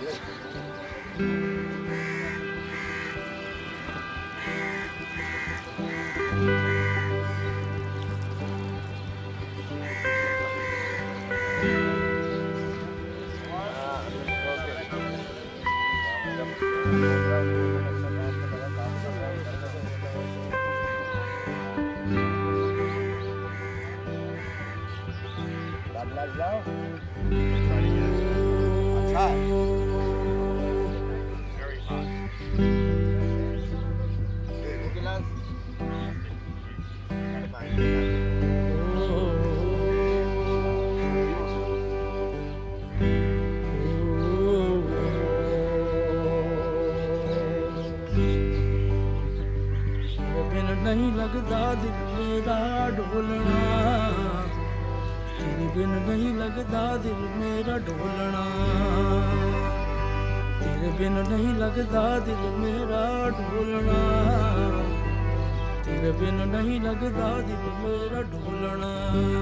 अच्छा है। नहीं लगता दिल मेरा ढोलना, तेरे बिन नहीं लगता दिल मेरा ढोलना, तेरे बिन नहीं लगता दिल मेरा ढोलना, तेरे बिन नहीं लगता दिल मेरा ढोलना।